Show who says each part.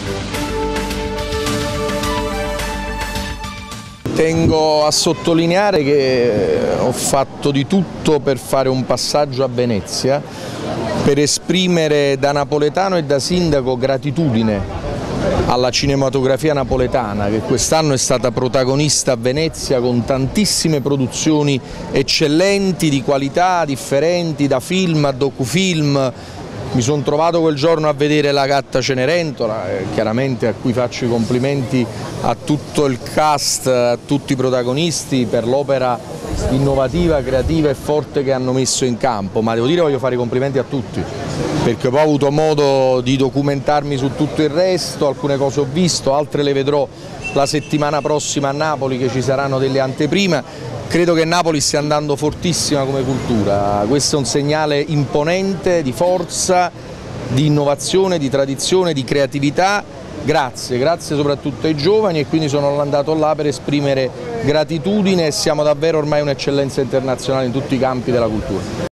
Speaker 1: Tengo a sottolineare che ho fatto di tutto per fare un passaggio a Venezia, per esprimere da napoletano e da sindaco gratitudine alla cinematografia napoletana, che quest'anno è stata protagonista a Venezia con tantissime produzioni eccellenti, di qualità, differenti, da film a docufilm. Mi sono trovato quel giorno a vedere La gatta Cenerentola, chiaramente a cui faccio i complimenti a tutto il cast, a tutti i protagonisti per l'opera innovativa, creativa e forte che hanno messo in campo, ma devo dire che voglio fare i complimenti a tutti, perché poi ho avuto modo di documentarmi su tutto il resto, alcune cose ho visto, altre le vedrò la settimana prossima a Napoli, che ci saranno delle anteprime. Credo che Napoli stia andando fortissima come cultura, questo è un segnale imponente di forza, di innovazione, di tradizione, di creatività. Grazie soprattutto ai giovani, e quindi sono andato là per esprimere gratitudine, e siamo davvero ormai un'eccellenza internazionale in tutti i campi della cultura.